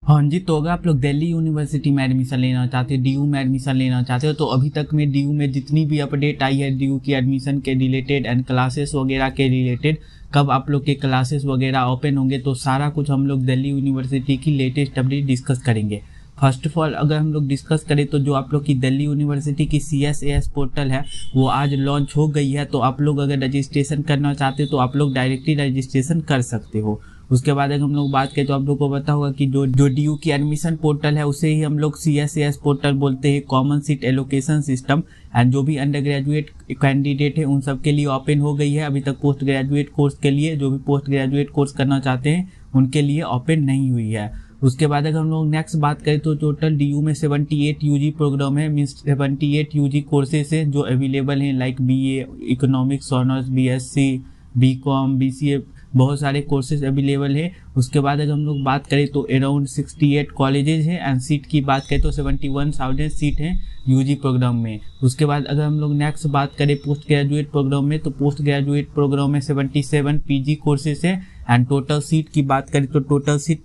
हाँ जी, तो अगर आप लोग दिल्ली यूनिवर्सिटी में एडमिशन लेना चाहते हो, डीयू में एडमिशन लेना चाहते हो, तो अभी तक में डीयू में जितनी भी अपडेट आई है डीयू की एडमिशन के रिलेटेड एंड क्लासेस वगैरह के रिलेटेड, कब आप लोग के क्लासेस वगैरह ओपन होंगे, तो सारा कुछ हम लोग दिल्ली यूनिवर्सिटी की लेटेस्ट अपडेट डिस्कस करेंगे। फर्स्ट ऑफ ऑल अगर हम लोग डिस्कस करें तो जो आप लोग की दिल्ली यूनिवर्सिटी की CSAS पोर्टल है वो आज लॉन्च हो गई है। तो आप लोग अगर रजिस्ट्रेशन करना चाहते हो तो आप लोग डायरेक्टली रजिस्ट्रेशन कर सकते हो। उसके बाद अगर हम लोग बात करें तो आप लोग को पता होगा कि जो डीयू की एडमिशन पोर्टल है उसे ही हम लोग CSAS पोर्टल बोलते हैं, common seat allocation system. And जो भी अंडर ग्रेजुएट कैंडिडेट है उन सब के लिए ओपन हो गई है। अभी तक पोस्ट ग्रेजुएट कोर्स के लिए, जो भी पोस्ट ग्रेजुएट कोर्स करना चाहते हैं उनके लिए ओपन नहीं हुई है। उसके बाद अगर हम लोग नेक्स्ट बात करें तो टोटल डीयू में 78 यूजी प्रोग्राम है, मीन्स 78 यूजी कोर्सेस है जो अवेलेबल हैं, like BA economics honours, BSc, BCom, BCA, बहुत सारे कोर्सेज अवेलेबल है। उसके बाद अगर हम लोग बात करें तो अराउंड 68 कॉलेजेस हैं एंड सीट की बात करें तो 71,000 सीट हैं यूजी प्रोग्राम में। उसके बाद अगर हम लोग नेक्स्ट बात करें पोस्ट ग्रेजुएट प्रोग्राम में, तो पोस्ट ग्रेजुएट प्रोग्राम में 77 PG कोर्सेज है एंड टोटल सीट की बात करें तो टोटल सीट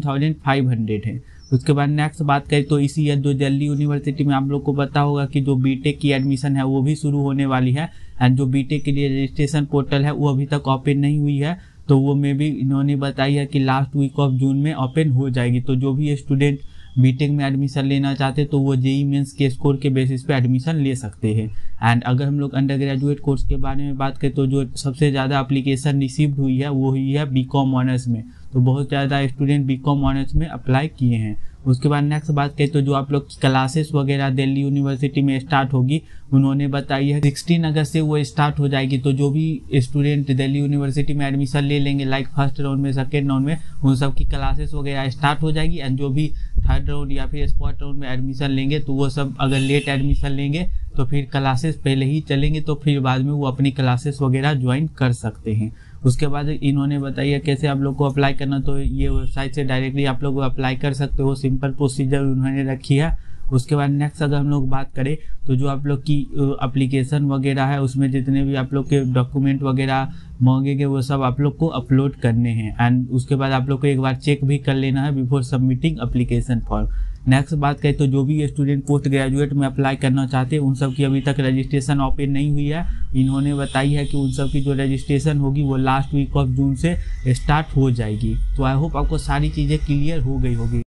13,500 है। उसके बाद नेक्स्ट बात करें तो इसी ईयर जो दिल्ली यूनिवर्सिटी में आप लोग को पता होगा कि जो बीटेक की एडमिशन है वो भी शुरू होने वाली है। एंड जो बीटेक के लिए रजिस्ट्रेशन पोर्टल है वो अभी तक ओपन नहीं हुई है, तो वो में भी इन्होंने बताई है कि लास्ट वीक ऑफ जून में ओपन हो जाएगी। तो जो भी स्टूडेंट बीटेक में एडमिशन लेना चाहते तो वो JEE मेंस के स्कोर के बेसिस पे एडमिशन ले सकते हैं। एंड अगर हम लोग अंडर ग्रेजुएट कोर्स के बारे में बात करें तो जो सबसे ज़्यादा एप्लीकेशन रिसीव्ड हुई है वो हुई है BCom ऑनर्स में। तो बहुत ज़्यादा स्टूडेंट BCom ऑनर्स में अप्लाई किए हैं। उसके बाद नेक्स्ट बात करें तो जो आप लोग क्लासेस वगैरह दिल्ली यूनिवर्सिटी में स्टार्ट होगी, उन्होंने बताई है 16 अगस्त से वो स्टार्ट हो जाएगी। तो जो भी स्टूडेंट दिल्ली यूनिवर्सिटी में एडमिशन ले लेंगे, लाइक फर्स्ट राउंड में, सेकेंड राउंड में, उन सब की क्लासेस वगैरह स्टार्ट हो जाएगी। एंड जो भी थर्ड राउंड या फिर स्पॉट राउंड में एडमिशन लेंगे तो वो सब अगर लेट एडमिशन लेंगे तो फिर क्लासेस पहले ही चलेंगे, तो फिर बाद में वो अपनी क्लासेस वगैरह ज्वाइन कर सकते हैं। उसके बाद इन्होंने बताया कैसे आप लोग को अप्लाई करना, तो ये वेबसाइट से डायरेक्टली आप लोग अप्लाई कर सकते हो, सिंपल प्रोसीजर उन्होंने रखी है। उसके बाद नेक्स्ट अगर हम लोग बात करें तो जो आप लोग की एप्लीकेशन वगैरह है उसमें जितने भी आप लोग के डॉक्यूमेंट वगैरह मांगेंगे वो सब आप लोग को अपलोड करने हैं। एंड उसके बाद आप लोग को एक बार चेक भी कर लेना है before submitting application form. Next बात करें तो जो भी स्टूडेंट पोस्ट ग्रेजुएट में अप्लाई करना चाहते हैं उन सब की अभी तक रजिस्ट्रेशन ओपन नहीं हुई है। इन्होंने बताई है कि उन सब की जो रजिस्ट्रेशन होगी वो लास्ट वीक ऑफ जून से स्टार्ट हो जाएगी। तो आई होप आपको सारी चीज़ें क्लियर हो गई होगी।